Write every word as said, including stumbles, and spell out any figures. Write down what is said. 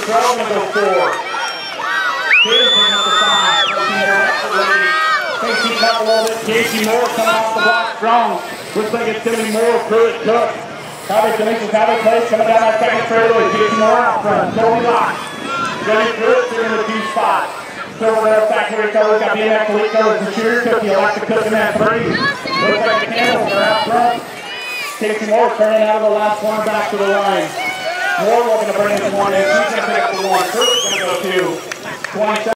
Strong going to go four. Taylor picking up the five. Casey up a little bit. Casey Moore coming off the block strong. Looks like it's going to be Moore, Pruitt, Cook. Cowboy Commission, Cowboy Place coming down that second straightaway. Casey Moore out front. Toby Locke. Johnny Pruitt sitting in the two spots. Silver Rail Factory Colors got B M X Elite Colors and Shooter Cookie. I like the cook in that three. Looks like the Candles are out front. Casey Moore turning out of the last one back to the line. Moore looking to bring this one in. She's going to pick up the one. Pruitt's going to go two. twenty-seven.